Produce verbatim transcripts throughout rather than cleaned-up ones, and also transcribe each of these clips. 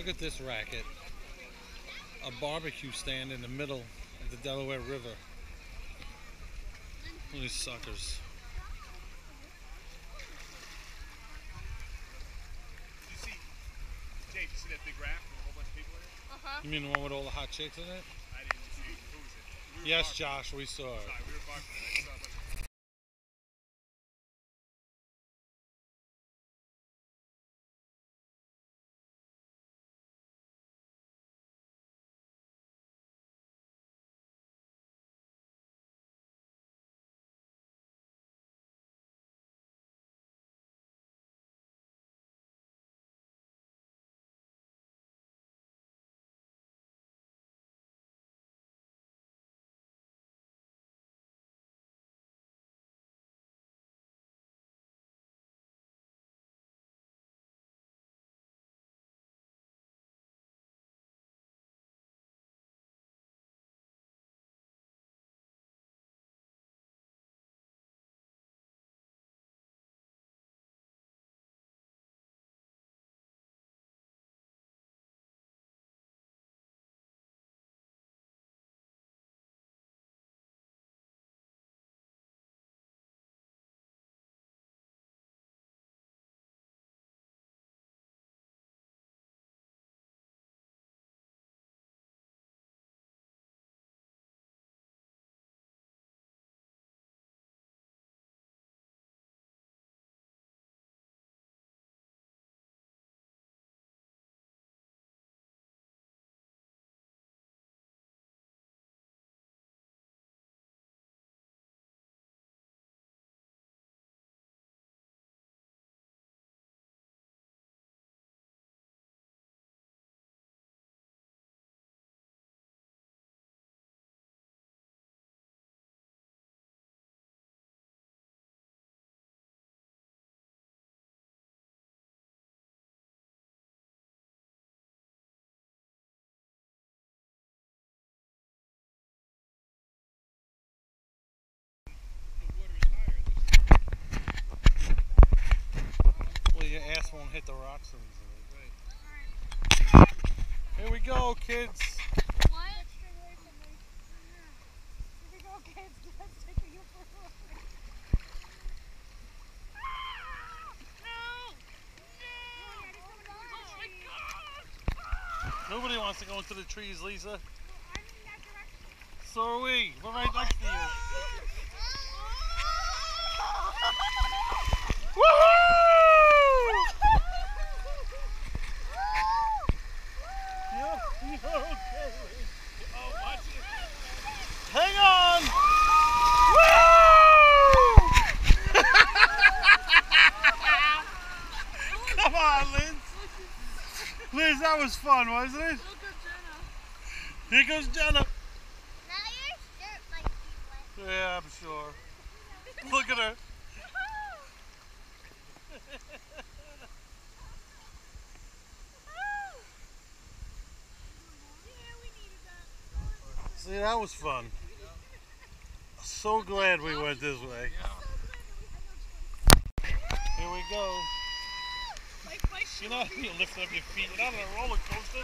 Look at this racket. A barbecue stand in the middle of the Delaware River. Look at these suckers. Did you see, Jay, did you see that big raft with a whole bunch of people in it? You mean the one with all the hot chicks in it? I didn't see. Who was it? We were Yes, far from Josh, we saw it. it. Sorry, we were far from it. I saw a bunch of Well, your ass won't hit the rocks so easily. Here we go, kids. What? Here we go, kids. Let's take you for a ride. Nobody wants to go into the trees, Lisa. I'm in that direction. So are we. We're right next to you. Woohoo! Yeah, you're okay. Oh, watch it. Hang on! Woo! Come on, Liz. Liz, that was fun, wasn't it? Here goes Jenna. Now your shirt might be wet. Yeah, I'm sure. Look at her. See, that was fun. So glad we went this way. Here we go. You know how you lift up your feet? You're not on a roller coaster.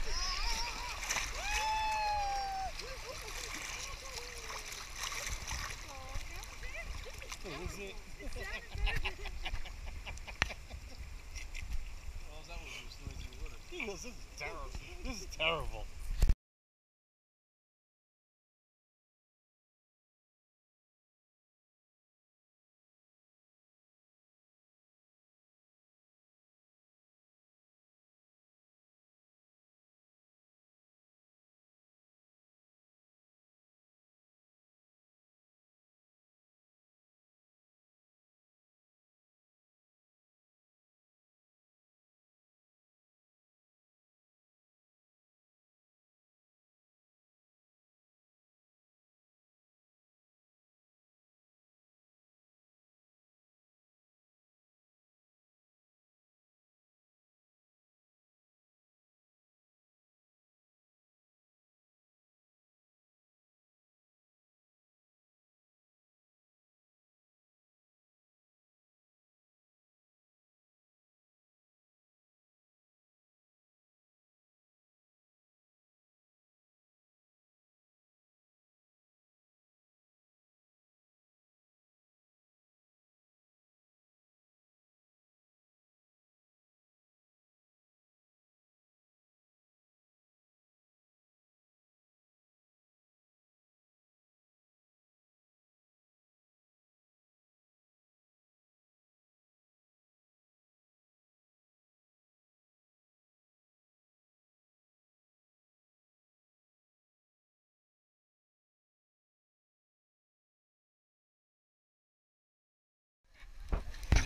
Is it? He goes, this is terrible. This is terrible.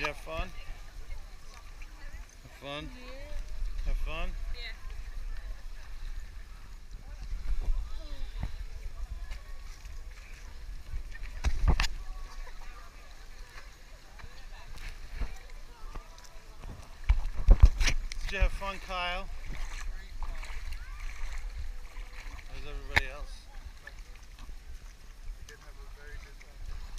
you have fun? Have fun? Have fun? Yeah. Did you have fun, Kyle? How's everybody else? I did have a very good time.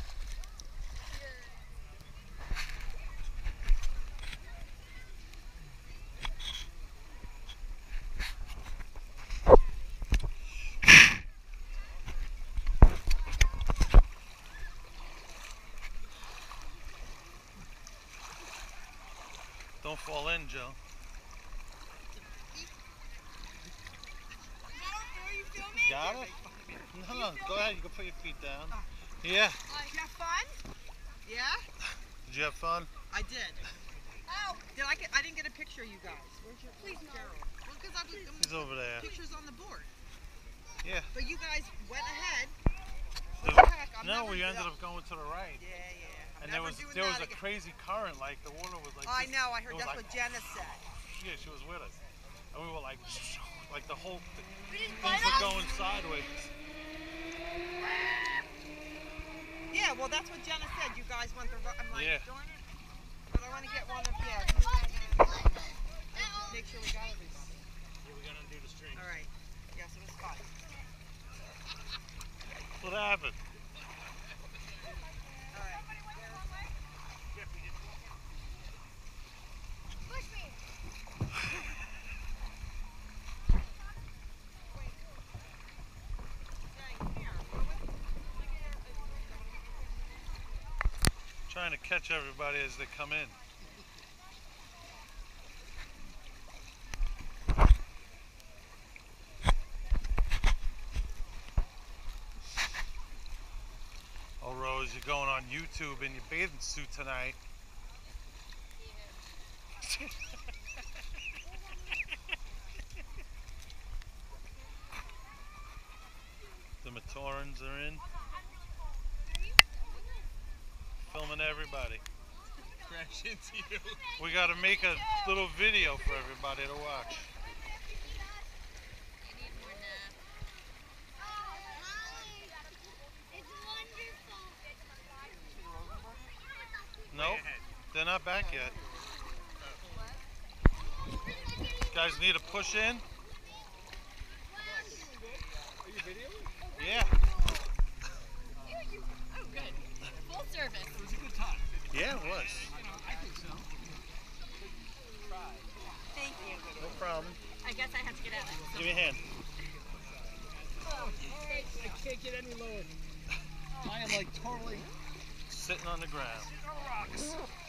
Don't fall in, Joe. Got it? No, no, go ahead. You can put your feet down. Yeah. Did you have fun? Yeah? Did you have fun? I did. Oh, did I get? I didn't get a picture of you guys. Where's your? Please, Gerald. Well, because I was. He's over there. Pictures on the board. Yeah. But you guys went ahead. There's- What the heck? I'm no, never we do- ended up going to the right. Yeah, yeah. I'm And there never was doing there was that a again. crazy current, like the water was like. I this- know. I it heard was that's like, what Jenna said. Yeah, she was with us, and we were like, like the whole th- We just things bite were off. going sideways. Yeah, well, that's what Jenna said. You guys went the. ro- I'm like, Yeah. darn it. But I want to get one of yeah. Make sure we got everything. Yeah, we gotta undo the string. All right. Yes, it was fun. What happened? All right. Push me. Trying to catch everybody as they come in. Oh, Rose, you're going on YouTube in your bathing suit tonight. The Matorans are in. Filming everybody. Crash into you. We got to make a little video for everybody to watch. You need more nap. Oh, Molly. It's wonderful. Nope, they're not back yet. Guys need to push in. Are you videoing? Yeah. Oh, good. Full service. It was a good time. Yeah, it was. I think so. Thank you. No problem. I guess I have to get out of it. Give me a hand. I can't get any lower. I am like totally Sitting on the ground. no rocks.